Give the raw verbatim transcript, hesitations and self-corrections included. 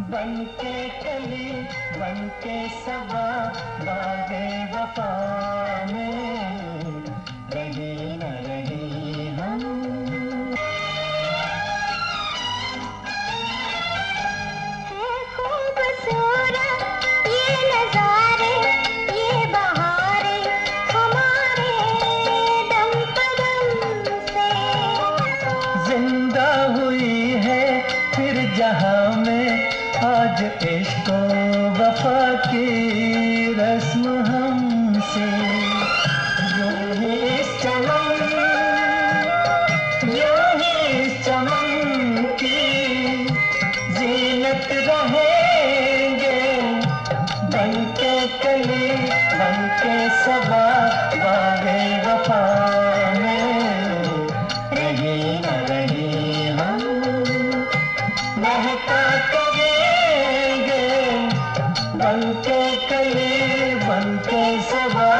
बनके कली बनके सबा बागे वफा में रहे न रहे हम। है खूबसूरत ये नजारे, ये बहारे हमारे दम कदम से जिंदा हुई है फिर जहां में आज इश्क वफा की रस्म हमसे। यूं ही इस चमन यूं ही इस चमन की जीनत रहेंगे बनके कली बनके सबा बागे वफा में रहे न रहे हम। महका करेंगे बनके कली बनके सबा